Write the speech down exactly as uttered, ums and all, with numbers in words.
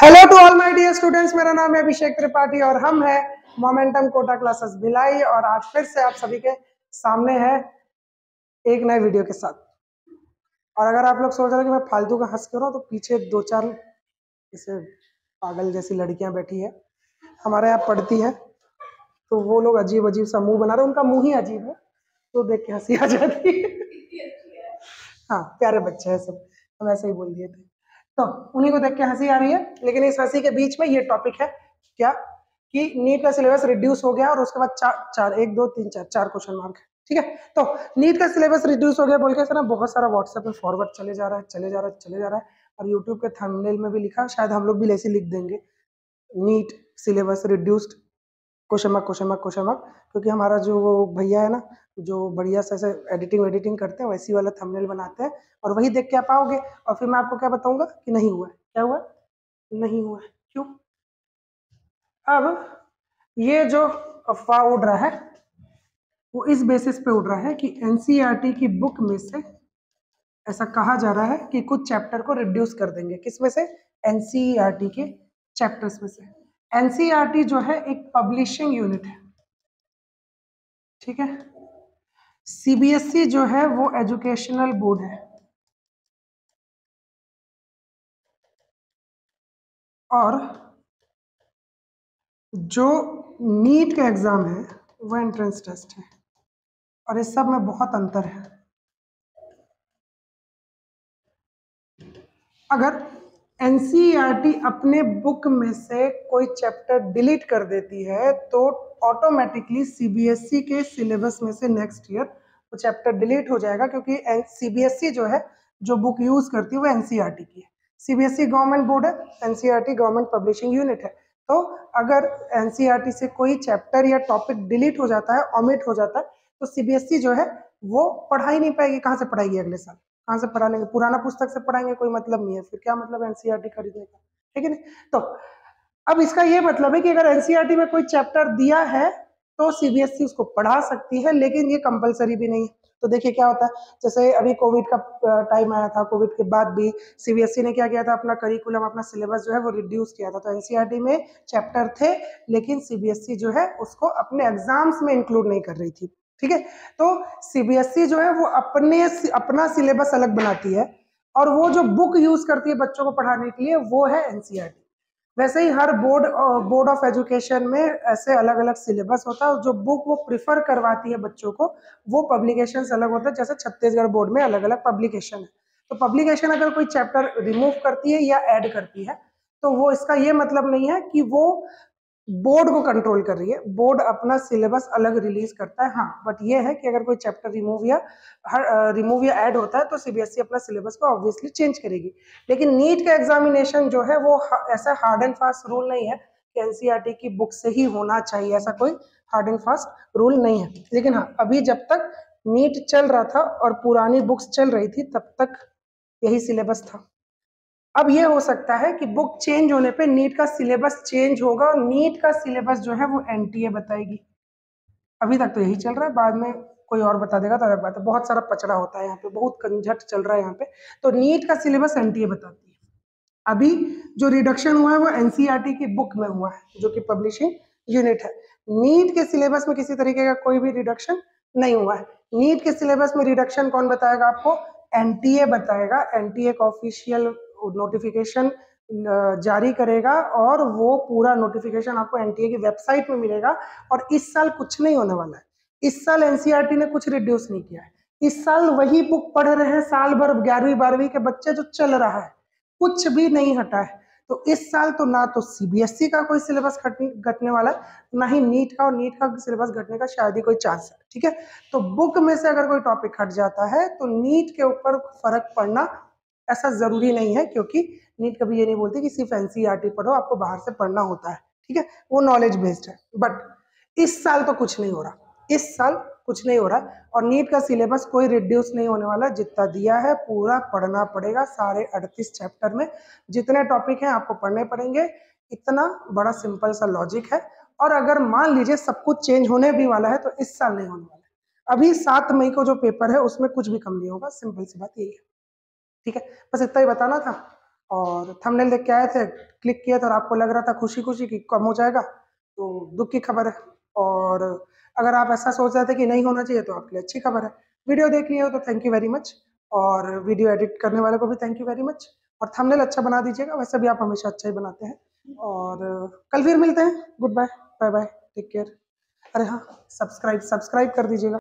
Hello to all my dear students, मेरा नाम है अभिषेक त्रिपाठी और हम है मोमेंटम कोटा क्लासेस भिलाई। और आज फिर से आप सभी के सामने है एक नए वीडियो के साथ। और अगर आप लोग सोच रहे हो कि मैं फालतू का हंस कर रहा हूँ, तो पीछे दो चार इसे पागल जैसी लड़कियां बैठी है, हमारे यहाँ पढ़ती है, तो वो लोग अजीब अजीब सा मुंह बना रहे हैं। उनका मुंह ही अजीब है, तो देख के हंसी आ जाती है। हाँ, प्यारे बच्चे हैं सब, हम ऐसे ही बोल दिए थे, तो उन्हीं को देख के हंसी आ रही है। लेकिन इस हंसी के बीच में ये टॉपिक है क्या कि नीट का सिलेबस रिड्यूस हो गया और उसके बाद चार चार एक दो तीन चार चार क्वेश्चन मार्क है। ठीक है, तो नीट का सिलेबस रिड्यूस हो गया बोल के ना बहुत सारा व्हाट्सएप में फॉरवर्ड चले जा रहा है चले जा रहा है चले जा रहा है और यूट्यूब के थंबनेल में भी लिखा, शायद हम लोग भी ऐसे लिख देंगे, NEET syllabus reduced question mark question mark question mark. क्योंकि हमारा जो वो भैया है ना, जो बढ़िया से ऐसे एडिटिंग एडिटिंग करते हैं, वैसी वाला थंबनेल बनाते हैं और वही देख के आप आओगे और फिर मैं आपको क्या बताऊंगा कि नहीं हुआ है। क्या हुआ? नहीं हुआ है। क्यों? अब ये जो अफवाह उड़ रहा है वो इस बेसिस पे उड़ रहा है कि एनसीईआरटी की बुक में से ऐसा कहा जा रहा है कि कुछ चैप्टर को रिड्यूस कर देंगे। किस में से? एनसीईआरटी के चैप्टर्स में से। एनसीईआरटी जो है एक पब्लिशिंग यूनिट है, ठीक है। सीबीएसई जो है वो एजुकेशनल बोर्ड है और जो नीट का एग्जाम है वो एंट्रेंस टेस्ट है और इस सब में बहुत अंतर है। अगर एनसीईआरटी अपने बुक में से कोई चैप्टर डिलीट कर देती है तो ऑटोमेटिकली सीबीएसई के सिलेबस में से नेक्स्ट ईयर वो चैप्टर डिलीट हो जाएगा, क्योंकि सीबीएसई जो है जो बुक यूज करती है वो एनसीईआरटी की है। सीबीएसई गवर्नमेंट बोर्ड है, एनसीईआरटी गवर्नमेंट पब्लिशिंग यूनिट है। तो अगर एनसीईआरटी से कोई चैप्टर या टॉपिक डिलीट हो जाता है, ऑमिट हो जाता है, तो सीबीएसई जो है वो पढ़ा ही नहीं पाएगी। कहाँ से पढ़ाएगी अगले साल? कहाँ से पढ़ा लेंगे? पुराना पुस्तक से पढ़ाएंगे, कोई मतलब नहीं है। फिर क्या मतलब एनसीईआरटी खरीदने का? ठीक है नहीं? तो अब इसका ये मतलब है कि अगर एनसीईआरटी में कोई चैप्टर दिया है तो सीबीएसई उसको पढ़ा सकती है, लेकिन ये कंपलसरी भी नहीं है। तो देखिए क्या होता है, जैसे अभी कोविड का टाइम आया था, कोविड के बाद भी सीबीएसई ने क्या किया था, अपना करिकुलम अपना सिलेबस जो है वो रिड्यूस किया था। तो एनसीईआरटी में चैप्टर थे लेकिन सीबीएसई जो है उसको अपने एग्जाम्स में इंक्लूड नहीं कर रही थी। ठीक है, तो सीबीएसई जो है वो अपने अपना सिलेबस अलग बनाती है और वो जो बुक यूज करती है बच्चों को पढ़ाने के लिए वो है एनसीईआरटी। वैसे ही हर बोर्ड बोर्ड ऑफ एजुकेशन में ऐसे अलग अलग सिलेबस होता है। जो बुक वो प्रिफर करवाती है बच्चों को वो पब्लिकेशंस अलग होते हैं। जैसे छत्तीसगढ़ बोर्ड में अलग अलग पब्लिकेशन है, तो पब्लिकेशन अगर कोई चैप्टर रिमूव करती है या ऐड करती है तो वो इसका ये मतलब नहीं है कि वो बोर्ड को कंट्रोल कर रही है। बोर्ड अपना सिलेबस अलग रिलीज करता है, हाँ, बट ये है कि अगर कोई चैप्टर रिमूव या रिमूव या ऐड होता है तो सीबीएसई अपना सिलेबस को ऑब्वियसली चेंज करेगी। लेकिन नीट का एग्जामिनेशन जो है वो ऐसा हार्ड एंड फास्ट रूल नहीं है कि एनसीईआरटी की बुक से ही होना चाहिए, ऐसा कोई हार्ड एंड फास्ट रूल नहीं है। लेकिन हाँ, अभी जब तक नीट चल रहा था और पुरानी बुक्स चल रही थी तब तक यही सिलेबस था। अब ये हो सकता है कि बुक चेंज होने पे नीट का सिलेबस चेंज होगा और नीट का सिलेबस जो है वो एनटीए बताएगी। अभी तक तो यही चल रहा है, बाद में कोई और बता देगा तो अलग बात है। बहुत सारा पचड़ा होता है यहाँ पे, बहुत कंझट चल रहा है यहाँ पे। तो नीट का सिलेबस एनटीए बताती है। अभी जो रिडक्शन हुआ है वो एनसीईआरटी की बुक में हुआ है जो कि पब्लिशिंग यूनिट है। नीट के सिलेबस में किसी तरीके का कोई भी रिडक्शन नहीं हुआ है। नीट के सिलेबस में रिडक्शन कौन बताएगा आपको? एनटीए बताएगा। एनटीए का ऑफिशियल नोटिफिकेशन जारी करेगा और वो पूरा नोटिफिकेशन आपको एनटीए की वेबसाइट में मिलेगा। और इस साल कुछ नहीं होने वाला है। इस साल एनसीईआरटी ने कुछ रिड्यूस नहीं किया है। इस साल वही बुक पढ़ रहे हैं साल भर ग्यारहवीं बारहवीं के बच्चे, जो चल रहा है, कुछ भी नहीं हटा है। तो इस साल तो ना तो सीबीएसई का कोई सिलेबस घटने वाला है, ना ही नीट का, और नीट का सिलेबस घटने का शायद ही कोई चांस है। ठीक है, तो बुक में से अगर कोई टॉपिक हट जाता है तो नीट के ऊपर फर्क पड़ना ऐसा जरूरी नहीं है, क्योंकि नीट कभी ये नहीं बोलती कि सिर्फ एनसीईआरटी पढ़ो, आपको बाहर से पढ़ना होता है। ठीक है, वो नॉलेज बेस्ड है। बट इस साल तो कुछ नहीं हो रहा, इस साल कुछ नहीं हो रहा और नीट का सिलेबस कोई रिड्यूस नहीं होने वाला। जितना दिया है पूरा पढ़ना पड़ेगा। सारे अड़तीस चैप्टर में जितने टॉपिक हैं आपको पढ़ने पड़ेंगे। इतना बड़ा सिंपल सा लॉजिक है। और अगर मान लीजिए सब कुछ चेंज होने भी वाला है तो इस साल नहीं होने वाला है। अभी सात मई को जो पेपर है उसमें कुछ भी कम नहीं होगा, सिंपल सी बात यही है। ठीक है, बस इतना ही बताना था और थंबनेल देख के आए थे, क्लिक किया तो आपको लग रहा था खुशी खुशी कि कम हो जाएगा, तो दुख की खबर है। और अगर आप ऐसा सोच रहे थे कि नहीं होना चाहिए तो आपके लिए अच्छी खबर है। वीडियो देख लिए हो तो थैंक यू वेरी मच, और वीडियो एडिट करने वाले को भी थैंक यू वेरी मच। और थंबनेल अच्छा बना दीजिएगा, वैसे भी आप हमेशा अच्छा ही बनाते हैं। और कल फिर मिलते हैं। Good bye, bye bye, take care. अरे हाँ, सब्सक्राइब सब्सक्राइब कर दीजिएगा।